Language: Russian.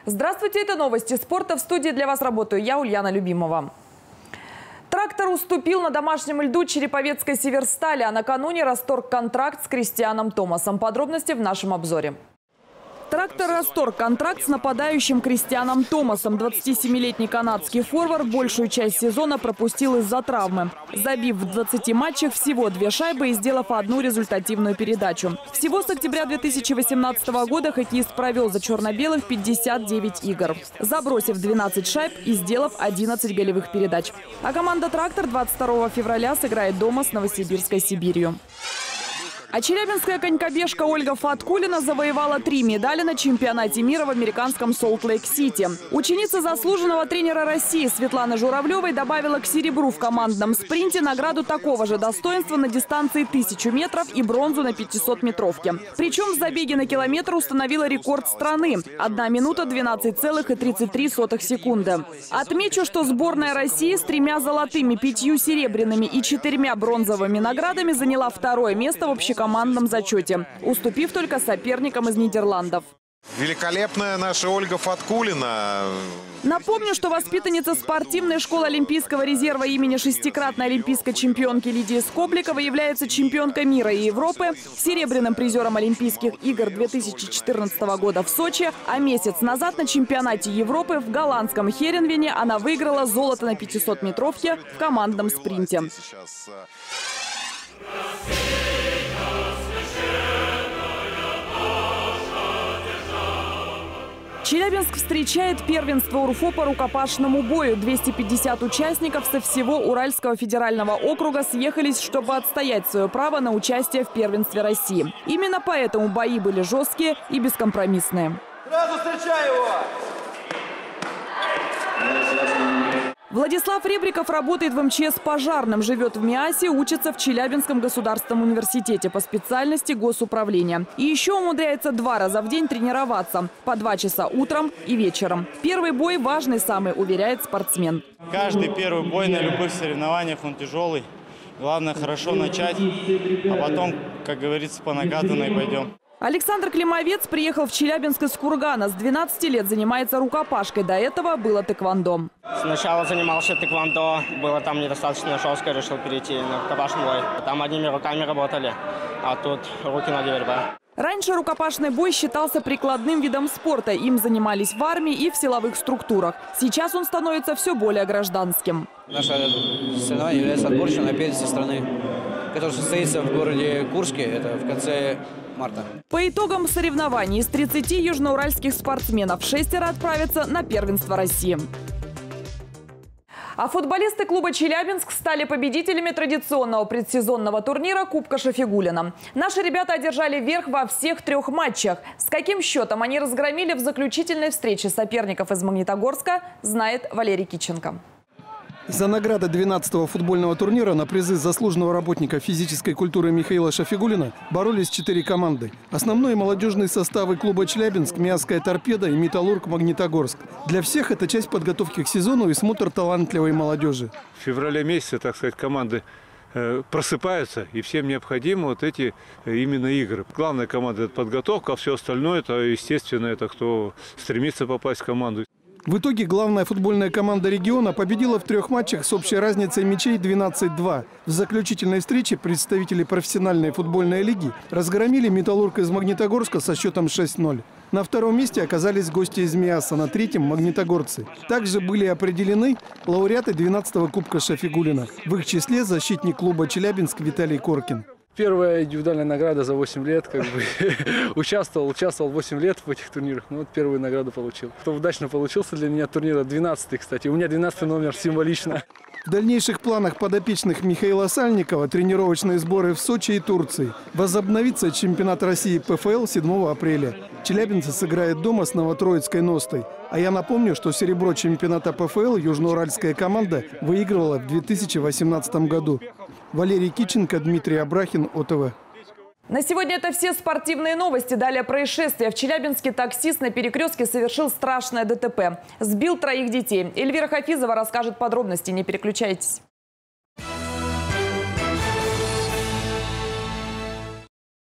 Здравствуйте, это новости спорта. В студии для вас работаю я, Ульяна Любимова. Трактор уступил на домашнем льду Череповецкой Северстали, а накануне расторг контракт с Кристианом Томасом. Подробности в нашем обзоре. Трактор расторг контракт с нападающим Кристианом Томасом. 27-летний канадский форвард большую часть сезона пропустил из-за травмы, забив в 20 матчах всего 2 шайбы и сделав 1 результативную передачу. Всего с октября 2018 года хоккеист провел за черно-белых 59 игр, забросив 12 шайб и сделав 11 голевых передач. А команда «Трактор» 22 февраля сыграет дома с Новосибирской Сибирью. А челябинская конькобежка Ольга Фаткулина завоевала 3 медали на чемпионате мира в американском Солт-Лейк-Сити. Ученица заслуженного тренера России Светланы Журавлевой добавила к серебру в командном спринте награду такого же достоинства на дистанции 1000 метров и бронзу на 500-метровке. Причем в забеге на километр установила рекорд страны – 1 минута 12,33 секунды. Отмечу, что сборная России с 3 золотыми, 5 серебряными и 4 бронзовыми наградами заняла 2-е место в общекомандном зачете, уступив только соперникам из Нидерландов. Великолепная наша Ольга Фаткулина. Напомню, что воспитанница спортивной школы Олимпийского резерва имени 6-кратной олимпийской чемпионки Лидии Скобликовой является чемпионкой мира и Европы, серебряным призером Олимпийских игр 2014 года в Сочи, а месяц назад на чемпионате Европы в голландском Херенвене она выиграла золото на 500-метровке в командном спринте. Челябинск встречает первенство УРФО по рукопашному бою. 250 участников со всего Уральского федерального округа съехались, чтобы отстоять свое право на участие в первенстве России. Именно поэтому бои были жесткие и бескомпромиссные. Сразу встречай его! Владислав Ребриков работает в МЧС пожарным, живет в Миасе, учится в Челябинском государственном университете по специальности госуправления. И еще умудряется 2 раза в день тренироваться, по 2 часа утром и вечером. Первый бой важный самый, уверяет спортсмен. Каждый первый бой на любых соревнованиях, он тяжелый. Главное хорошо начать, а потом, как говорится, по накатанной пойдем. Александр Климовец приехал в Челябинск из Кургана. С 12 лет занимается рукопашкой. До этого было тэквондо. Сначала занимался тэквондо. Было там недостаточно жестко, решил перейти на рукопашный бой. Там одними руками работали, а тут руки ноги борьба. Раньше рукопашный бой считался прикладным видом спорта. Им занимались в армии и в силовых структурах. Сейчас он становится все более гражданским. Наше соревнование является отборочным на первенстве страны, который состоится в городе Курске. Это в конце марта. По итогам соревнований из 30 южноуральских спортсменов 6 отправятся на первенство России. А футболисты клуба «Челябинск» стали победителями традиционного предсезонного турнира Кубка Шафигуллина. Наши ребята одержали верх во всех 3 матчах. С каким счетом они разгромили в заключительной встрече соперников из Магнитогорска, знает Валерий Киченко. За награды 12-го футбольного турнира на призы заслуженного работника физической культуры Михаила Шафигуллина боролись 4 команды. Основные молодежные составы клуба «Челябинск», «Миасская торпеда» и «Металлург» Магнитогорск. Для всех это часть подготовки к сезону и смотр талантливой молодежи. В феврале месяце, так сказать, команды просыпаются, и всем необходимы вот эти именно игры. Главная команда – это подготовка, а все остальное – это, естественно, это кто стремится попасть в команду. В итоге главная футбольная команда региона победила в 3 матчах с общей разницей мячей 12-2. В заключительной встрече представители профессиональной футбольной лиги разгромили «Металлург» из Магнитогорска со счетом 6-0. На 2-м месте оказались гости из Миаса, на 3-м – магнитогорцы. Также были определены лауреаты 12-го Кубка Шафигуллина. В их числе защитник клуба «Челябинск» Виталий Коркин. Первая индивидуальная награда за 8 лет, участвовал 8 лет в этих турнирах, но вот первую награду получил. Кто удачно получился для меня турнира, 12-й, кстати. У меня 12-й номер, символично. В дальнейших планах подопечных Михаила Сальникова тренировочные сборы в Сочи и Турции. Возобновится чемпионат России ПФЛ 7 апреля. Челябинцы сыграют дома с Новотроицкой «Ностой». А я напомню, что серебро чемпионата ПФЛ южноуральская команда выигрывала в 2018 году. Валерий Киченко, Дмитрий Абрахин, ОТВ. На сегодня это все спортивные новости. Далее происшествие. В Челябинске таксист на перекрестке совершил страшное ДТП. Сбил 3 детей. Эльвира Хафизова расскажет подробности. Не переключайтесь.